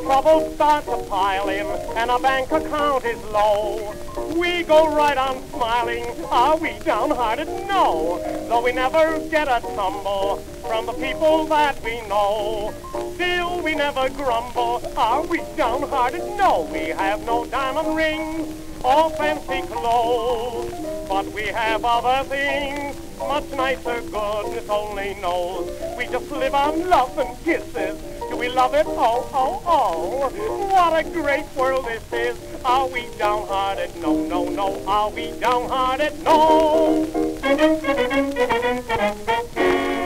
troubles start to pile in, and our bank account is low, we go right on smiling. Are we downhearted? No. Though we never get a tumble from the people that we know, still we never grumble. Are we downhearted? No. We have no diamond rings or fancy clothes, but we have other things much nicer, goodness only knows. We just live on love and kisses. Do we love it? Oh, oh, oh. What a great world this is. Are we downhearted? No, no, no. Are we downhearted? No.